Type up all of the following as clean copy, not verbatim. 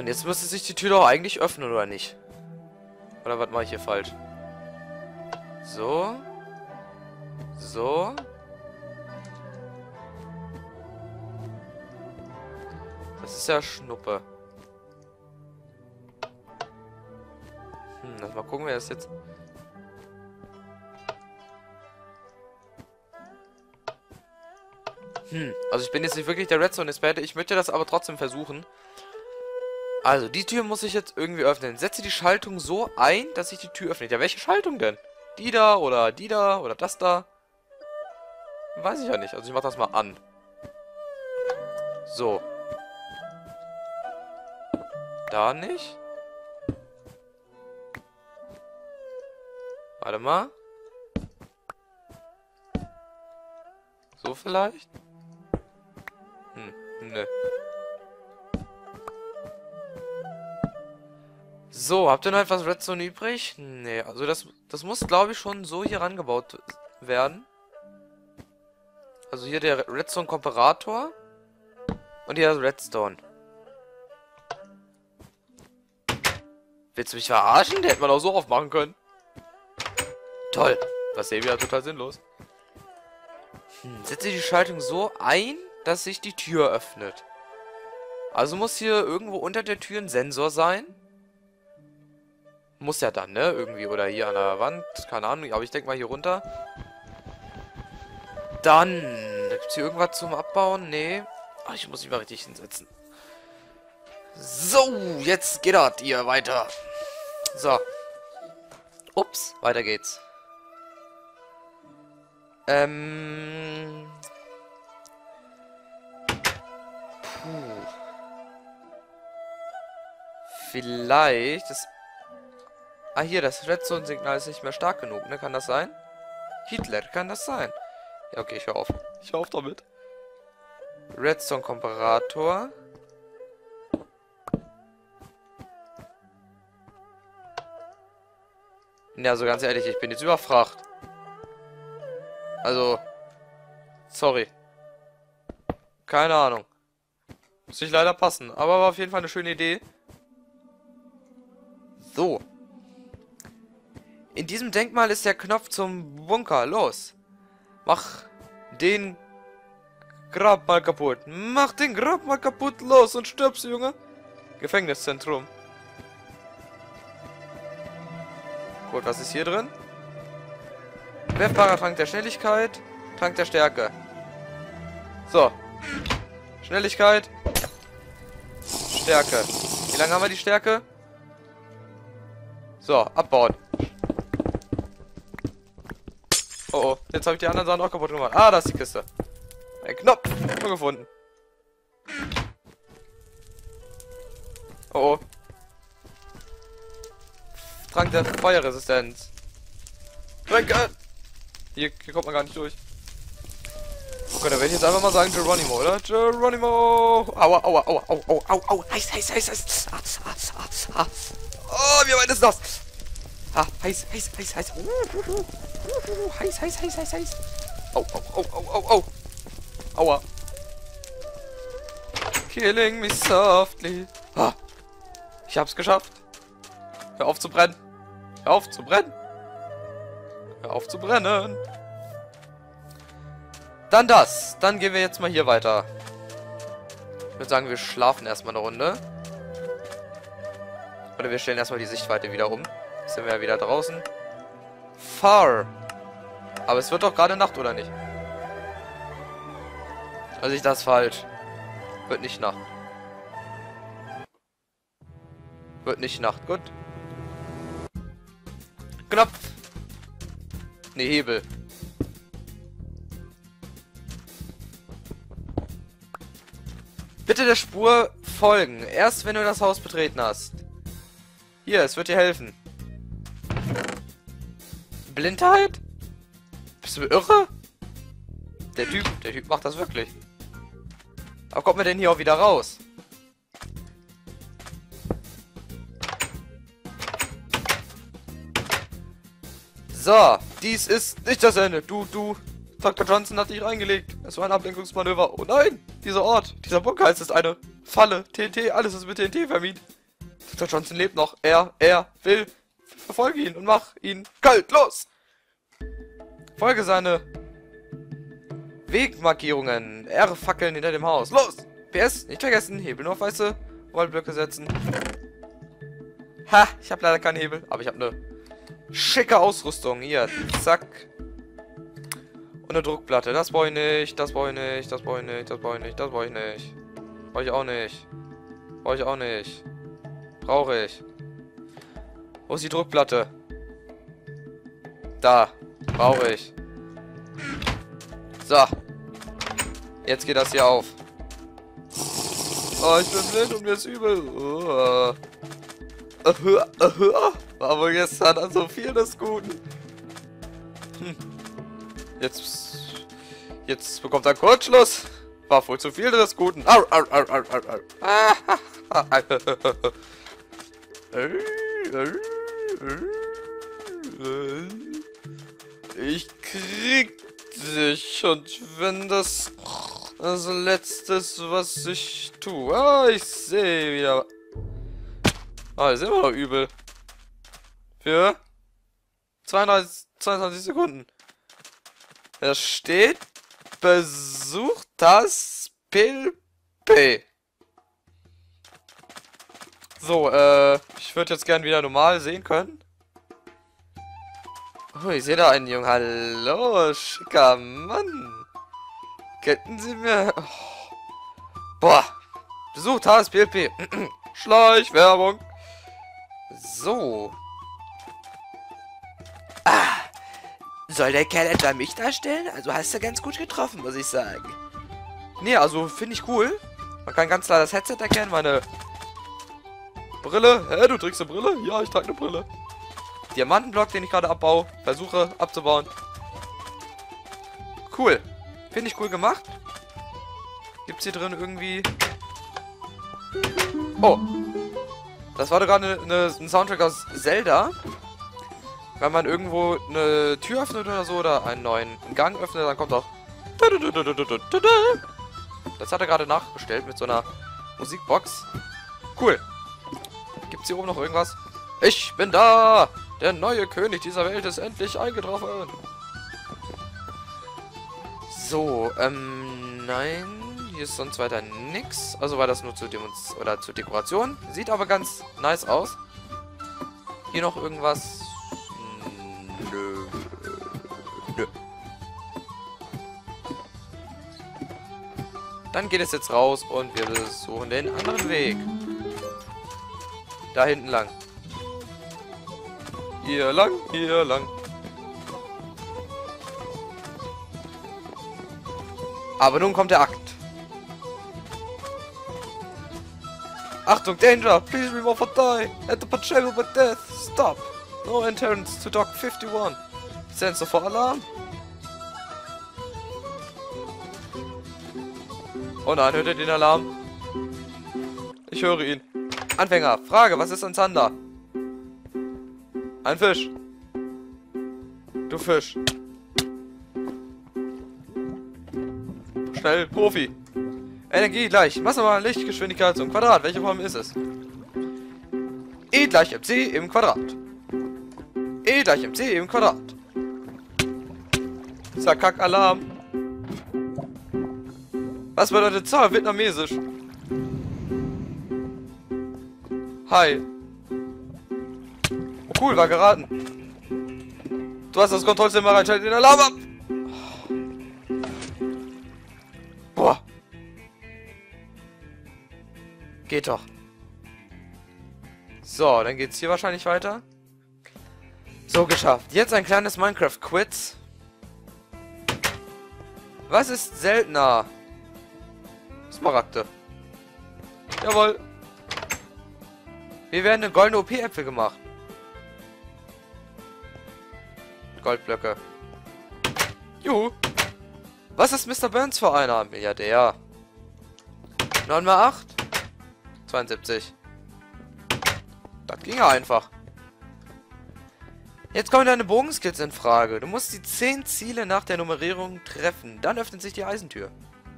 jetzt müsste sich die Tür doch eigentlich öffnen, oder nicht? Oder was mache ich hier falsch? So. So. Das ist ja Schnuppe. Lass mal gucken, wer das jetzt... Also ich bin jetzt nicht wirklich der Redstone-Experte. Ich möchte das aber trotzdem versuchen. Also, die Tür muss ich jetzt irgendwie öffnen. Setze die Schaltung so ein, dass sich die Tür öffnet. Ja, welche Schaltung denn? Die da oder das da? Weiß ich ja nicht. Also ich mach das mal an. So. Da nicht. Warte mal. So vielleicht? Nö. So, habt ihr noch etwas Redstone übrig? Nee, also das muss, glaube ich, schon so hier rangebaut werden. Also hier der Redstone-Komparator. Und hier das Redstone. Willst du mich verarschen? Der hätte man auch so aufmachen können. Toll. Das sehen wir ja total sinnlos. Setze die Schaltung so ein, dass sich die Tür öffnet. Also muss hier irgendwo unter der Tür ein Sensor sein. Muss ja dann, ne? Irgendwie. Oder hier an der Wand. Keine Ahnung. Aber ich denke mal hier runter. Dann. Gibt es hier irgendwas zum Abbauen? Nee. Ach, ich muss mich mal richtig hinsetzen. So, jetzt geht das hier weiter. So. Ups, weiter geht's. Vielleicht ist... Ah, hier, das Redstone-Signal ist nicht mehr stark genug, ne? Kann das sein? Hitler, kann das sein? Ja, okay, ich hör auf. Ich hör auf damit. Redstone-Komparator. Ja, also ganz ehrlich, ich bin jetzt überfragt. Also... Sorry. Keine Ahnung. Muss nicht leider passen. Aber war auf jeden Fall eine schöne Idee. So. In diesem Denkmal ist der Knopf zum Bunker. Los. Mach den Grab mal kaputt. Mach den Grab mal kaputt. Los und stirbst, Junge. Gefängniszentrum. Gut, was ist hier drin? Werfbarer Trank der Schnelligkeit. Trank der Stärke. So. Schnelligkeit. Stärke. Wie lange haben wir die Stärke? So, abbauen. Oh, oh. Jetzt habe ich die anderen Sachen auch kaputt gemacht. Ah, da ist die Kiste. Ein Knopf. Schon gefunden. Oh, oh. Trank der Feuerresistenz. Tränke! Hier kommt man gar nicht durch. Okay, dann werde ich jetzt einfach mal sagen Geronimo, oder? Geronimo! Aua, aua, aua, au, au, au, au. Heiß, heiß, heiß, heiß. Oh, wie weit ist das? Ah, heiß, heiß, heiß, heiß. Heiß, heiß, heiß, heiß, heiß. Au, au, au, au, au, au. Aua. Killing me softly. Ah, ich hab's geschafft. Hör auf zu brennen. Hör auf zu brennen. Hör auf zu brennen. Dann das. Dann gehen wir jetzt mal hier weiter. Ich würde sagen, wir schlafen erstmal eine Runde. Oder wir stellen erstmal die Sichtweite wieder um. Jetzt sind wir ja wieder draußen. Far. Aber es wird doch gerade Nacht, oder nicht? Also ich das falsch. Wird nicht Nacht. Wird nicht Nacht. Gut. Knopf. Ne, Hebel. Bitte der Spur folgen. Erst wenn du das Haus betreten hast. Hier, es wird dir helfen. Blindheit? Bist du irre? Der Typ macht das wirklich. Aber kommt mir denn hier auch wieder raus? So, dies ist nicht das Ende. Dr. Johnson hat dich reingelegt. Es war ein Ablenkungsmanöver. Oh nein, dieser Ort, dieser Bunker ist eine Falle. TNT, alles ist mit TNT vermint. Dr. Johnson lebt noch. Er will. Verfolge ihn und mach ihn kalt. Los! Folge seine Wegmarkierungen. R-Fackeln hinter dem Haus. Los! PS, nicht vergessen, Hebel nur auf weiße Wallblöcke setzen. Ha, ich habe leider keinen Hebel, aber ich habe eine schicke Ausrüstung. Hier, zack. Und eine Druckplatte. Das brauche ich nicht, das brauche ich nicht, das brauche ich nicht, das brauche ich nicht, das brauche ich nicht. Brauche ich auch nicht. Brauche ich auch nicht. Brauche ich. Wo ist die Druckplatte? Da. Brauche ich. So. Jetzt geht das hier auf. Oh, ich bin blind und mir ist übel. War wohl gestern an so viel des Guten. Jetzt bekommt er Kurzschluss. War wohl zu viel des Guten. Au, au, au, au, au, au. Ich krieg dich, und wenn das Letzte ist, was ich tue. Ah, ich sehe wieder. Ah, ist immer noch übel. Für 22 Sekunden. Da steht, besucht das PLP. So, ich würde jetzt gern wieder normal sehen können. Oh, ich sehe da einen Jungen. Hallo, schicker Mann. Könnten Sie mir... Oh. Boah. Besucht HSPLP. Schleichwerbung. So. Ah. Soll der Kerl etwa mich darstellen? Also hast du ganz gut getroffen, muss ich sagen. Nee, also finde ich cool. Man kann ganz klar das Headset erkennen. Meine Brille. Hä, du trägst eine Brille? Ja, ich trage eine Brille. Diamantenblock, den ich gerade abbaue. Versuche abzubauen. Cool. Finde ich cool gemacht. Gibt's hier drin irgendwie... Oh. Das war doch gerade ein Soundtrack aus Zelda. Wenn man irgendwo eine Tür öffnet oder so, oder einen neuen Gang öffnet, dann kommt doch... Das hat er gerade nachgestellt mit so einer Musikbox. Cool. Gibt's hier oben noch irgendwas? Ich bin da! Der neue König dieser Welt ist endlich eingetroffen. So, nein. Hier ist sonst weiter nix. Also war das nur zur Dekoration. Sieht aber ganz nice aus. Hier noch irgendwas? Nö. Nö. Dann geht es jetzt raus und wir besuchen den anderen Weg. Da hinten lang. Hier lang, hier lang. Aber nun kommt der Akt. Achtung, Danger! Please remove or die! At the pajama with death! Stop! No entrance to Dock 51! Sensor for Alarm! Oh nein, hört ihr den Alarm? Ich höre ihn. Anfänger, Frage, was ist ein Zander? Ein Fisch. Du Fisch. Schnell, Profi. Energie gleich. Masse mal Lichtgeschwindigkeit zum Quadrat. Welche Form ist es? E gleich mc im Quadrat. E gleich mc im Quadrat. Zack, Alarm. Was bedeutet Zahl vietnamesisch? Hi. Oh, cool, war geraten. Du hast das Kontrollzimmer rein, schalt den Alarm ab. Boah. Geht doch. So, dann geht's hier wahrscheinlich weiter. So, geschafft. Jetzt ein kleines Minecraft-Quiz. Was ist seltener? Smaragde. Jawohl. Wie werden denn goldene OP-Äpfel gemacht? Goldblöcke. Juhu. Was ist Mr. Burns für einer? Milliardär. 9 mal 8? 72. Das ging ja einfach. Jetzt kommen deine Bogenskills in Frage. Du musst die 10 Ziele nach der Nummerierung treffen. Dann öffnet sich die Eisentür.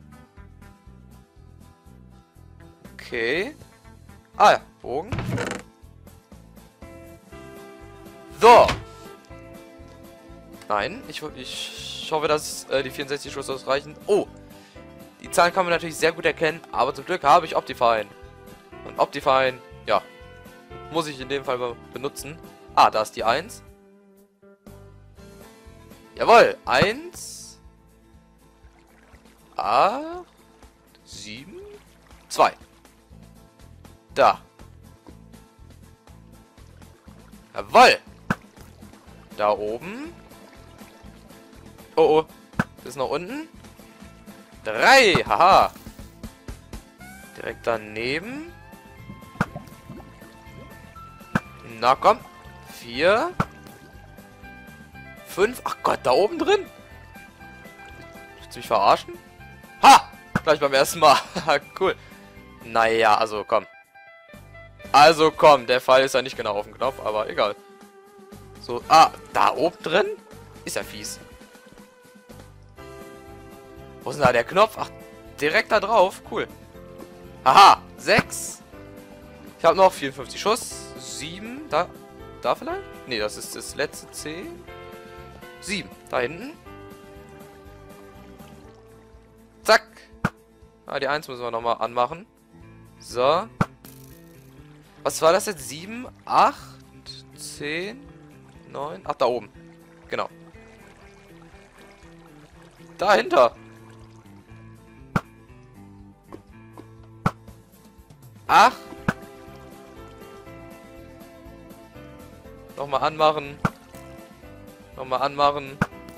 Okay. Ah ja, Bogen. So. Nein, ich hoffe, dass die 64 Schuss ausreichen. Oh. Die Zahlen kann man natürlich sehr gut erkennen, aber zum Glück habe ich Optifine. Und Optifine, ja, muss ich in dem Fall benutzen. Ah, da ist die 1. Jawohl, 1. 8. 7. 2. Da. Jawohl. Da oben. Oh, oh. Bis nach unten. 3. Haha. Direkt daneben. Na komm. 4. 5. Ach Gott, da oben drin. Willst du mich verarschen? Ha! Gleich beim ersten Mal. Cool. Naja, also komm. Also komm, der Fall ist ja nicht genau auf dem Knopf, aber egal. So, da oben drin? Ist ja fies. Wo ist denn da der Knopf? Ach, direkt da drauf. Cool. Aha, 6. Ich habe noch 54 Schuss. 7. Da vielleicht? Ne, das ist das letzte 10. 7. Da hinten. Zack. Die 1 müssen wir nochmal anmachen. So. Was war das jetzt? 7, 8, 10, 9. Ach, da oben. Genau. Dahinter. 8. Nochmal anmachen. Nochmal anmachen.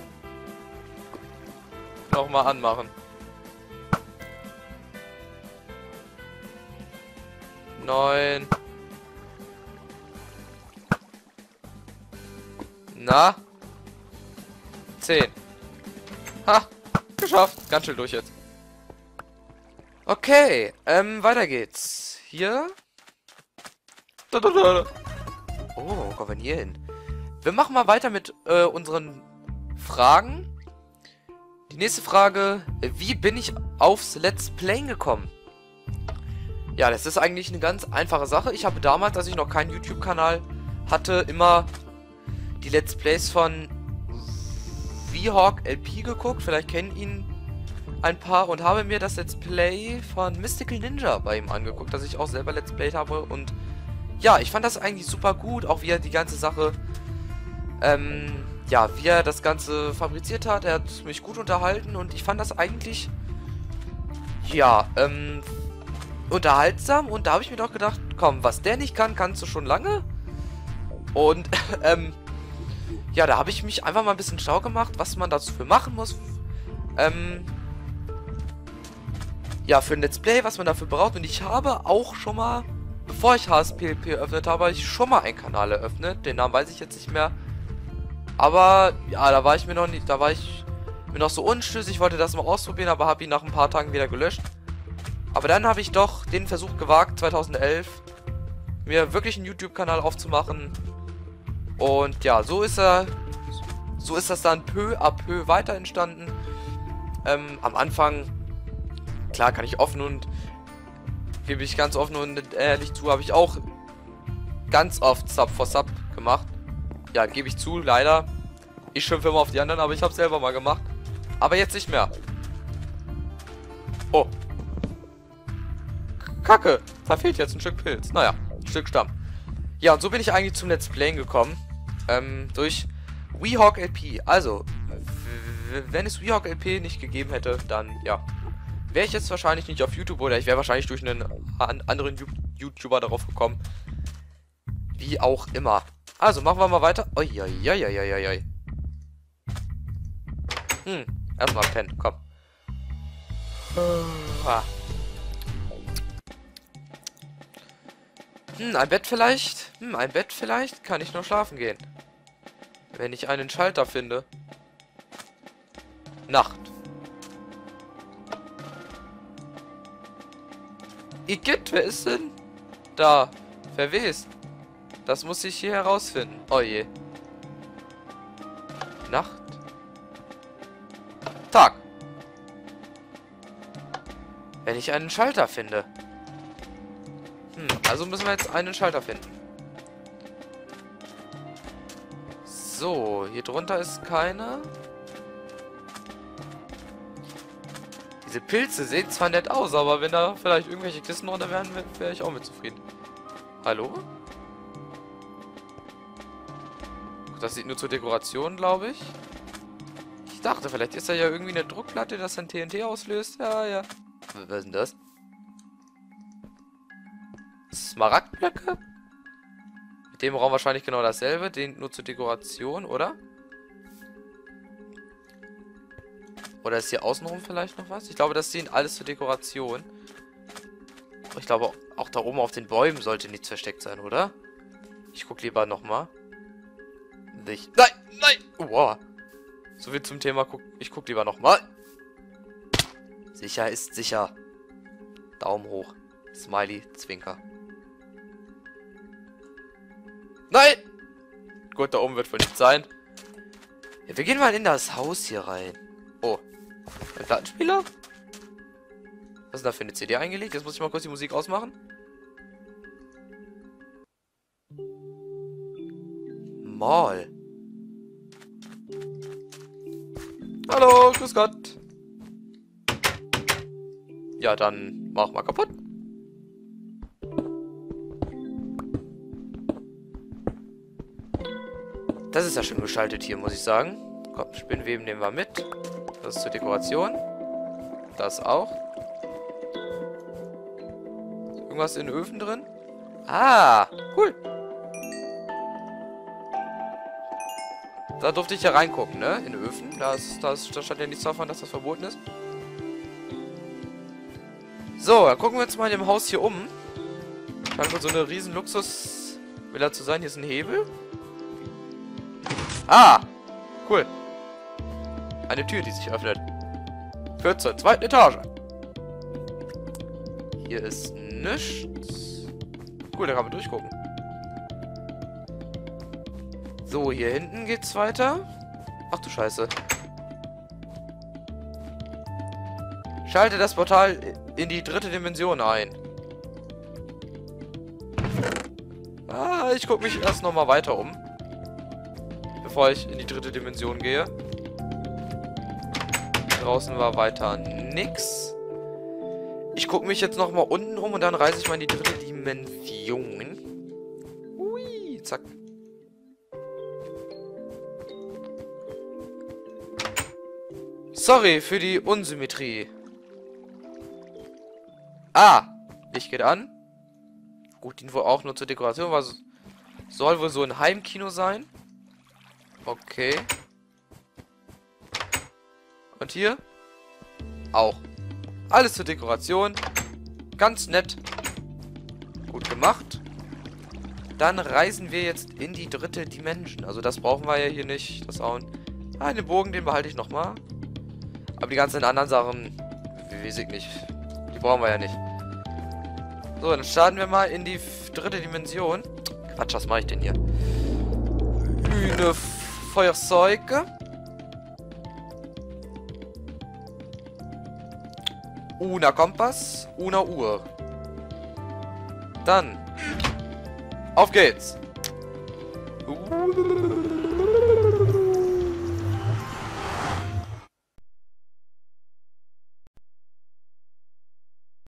Nochmal anmachen. 9. Na? 10. Ha! Geschafft. Ganz schön durch jetzt. Okay, weiter geht's. Hier. Oh, kommen wir hier hin. Wir machen mal weiter mit unseren Fragen. Die nächste Frage: Wie bin ich aufs Let's Playen gekommen? Ja, das ist eigentlich eine ganz einfache Sache. Ich habe damals, als ich noch keinen YouTube-Kanal hatte, immer die Let's Plays von V-Hawk LP geguckt. Vielleicht kennen ihn ein paar. Und habe mir das Let's Play von Mystical Ninja bei ihm angeguckt, das ich auch selber Let's Played habe. Und ja, ich fand das eigentlich super gut. Auch wie er die ganze Sache, ja, wie er das Ganze fabriziert hat. Er hat mich gut unterhalten. Und ich fand das eigentlich, ja, unterhaltsam. Und da habe ich mir doch gedacht, komm, was der nicht kann, kannst du schon lange. Und, ja, da habe ich mich einfach mal ein bisschen schlau gemacht, was man dafür machen muss. Ja, für ein Let's Play, was man dafür braucht. Und ich habe auch schon mal, bevor ich HSPLP eröffnet habe, ich schon mal einen Kanal eröffnet. Den Namen weiß ich jetzt nicht mehr. Aber, ja, da war ich mir noch nicht, da war ich mir noch so unschlüssig. Ich wollte das mal ausprobieren, aber habe ihn nach ein paar Tagen wieder gelöscht. Aber dann habe ich doch den Versuch gewagt, 2011, mir wirklich einen YouTube-Kanal aufzumachen. Und ja, so ist das dann peu à peu weiter entstanden. Am Anfang, klar, kann ich offen und gebe ich ganz offen und ehrlich zu, habe ich auch ganz oft Sub for Sub gemacht. Ja, gebe ich zu, leider. Ich schimpfe immer auf die anderen, aber ich habe selber mal gemacht. Aber jetzt nicht mehr. Oh. Kacke. Da fehlt jetzt ein Stück Pilz. Naja, ein Stück Stamm. Ja, und so bin ich eigentlich zum Let's Playen gekommen. Durch V-Hawk LP. Also, wenn es V-Hawk LP nicht gegeben hätte, dann, ja, wäre ich jetzt wahrscheinlich nicht auf YouTube oder ich wäre wahrscheinlich durch einen anderen YouTuber darauf gekommen. Wie auch immer. Also, machen wir mal weiter. Uiuiuiuiui. Erstmal pennen, komm. Ein Bett vielleicht? Ein Bett vielleicht? Kann ich noch schlafen gehen. Wenn ich einen Schalter finde. Nacht. Igitt, wer ist denn da? Verwest. Das muss ich hier herausfinden. Oh je. Nacht. Tag. Wenn ich einen Schalter finde. Also müssen wir jetzt einen Schalter finden. So, hier drunter ist keiner. Diese Pilze sehen zwar nett aus, aber wenn da vielleicht irgendwelche Kisten drunter wären, wäre ich auch mit zufrieden. Hallo? Das sieht nur zur Dekoration, glaube ich. Ich dachte, vielleicht ist da ja irgendwie eine Druckplatte, das dann TNT auslöst. Ja, ja. Was ist denn das? Smaragdblöcke? Mit dem Raum wahrscheinlich genau dasselbe. Den nur zur Dekoration, oder? Oder ist hier außenrum vielleicht noch was? Ich glaube, das dient alles zur Dekoration. Ich glaube, auch da oben auf den Bäumen sollte nichts versteckt sein, oder? Ich gucke lieber nochmal. Nicht. Nein, nein! Wow. So viel zum Thema. Ich guck lieber nochmal. Sicher ist sicher. Daumen hoch. Smiley, Zwinker. Nein! Gut, da oben wird wohl nichts sein. Ja, wir gehen mal in das Haus hier rein. Oh. Ein Plattenspieler? Was ist da für eine CD eingelegt? Jetzt muss ich mal kurz die Musik ausmachen. Mal. Hallo, grüß Gott. Ja, dann mach mal kaputt. Das ist ja schön gestaltet hier, muss ich sagen. Komm, Spinnweben nehmen wir mit. Das ist zur Dekoration. Das auch. Irgendwas in den Öfen drin? Ah, cool. Da durfte ich ja reingucken, ne? In den Öfen. Da stand ja nichts davon, dass das verboten ist. So, dann gucken wir uns mal in dem Haus hier um. Scheint wohl so eine riesen Luxus-Villa zu sein. Hier ist ein Hebel. Ah! Cool. Eine Tür, die sich öffnet. 14, zweite Etage. Hier ist nichts. Cool, da kann man durchgucken. So, hier hinten geht's weiter. Ach du Scheiße. Schalte das Portal in die dritte Dimension ein. Ah, ich gucke mich erst nochmal weiter um. Bevor ich in die dritte Dimension gehe. Draußen war weiter nix. Ich gucke mich jetzt nochmal unten um und dann reise ich mal in die dritte Dimension. Ui, zack. Sorry für die Unsymmetrie. Ah, Licht geht an. Gut, dient wohl auch nur zur Dekoration. Soll wohl so ein Heimkino sein. Okay. Und hier? Auch. Alles zur Dekoration. Ganz nett. Gut gemacht. Dann reisen wir jetzt in die dritte Dimension. Also das brauchen wir ja hier nicht. Das Hauen. Ah, den Bogen, den behalte ich nochmal. Aber die ganzen anderen Sachen, weiß ich nicht. Die brauchen wir ja nicht. So, dann starten wir mal in die dritte Dimension. Quatsch, was mache ich denn hier? Eine Feuerzeuge. Una Kompass, una Uhr. Dann. Auf geht's.